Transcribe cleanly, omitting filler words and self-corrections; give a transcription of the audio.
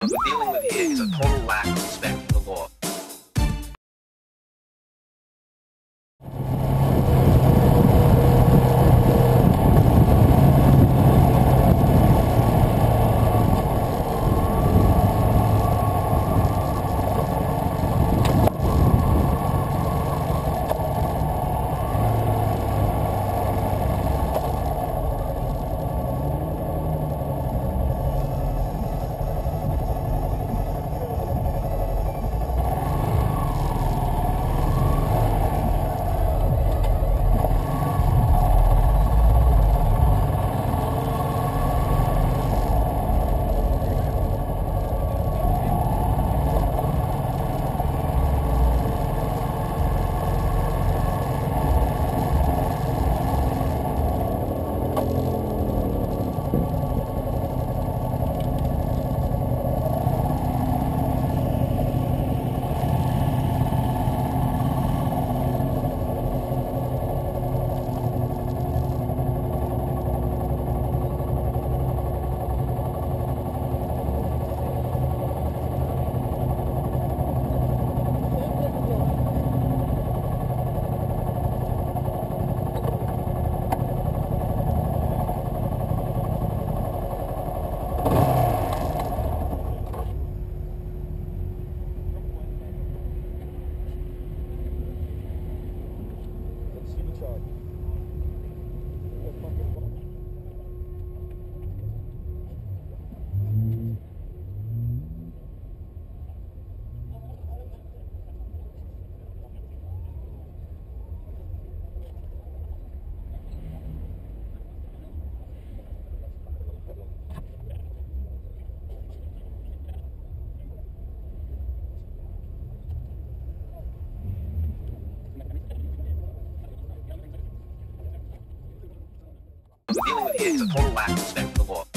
What we're dealing with here is a total lack of respect for the law. What we're dealing with here is a total lack of respect for the law.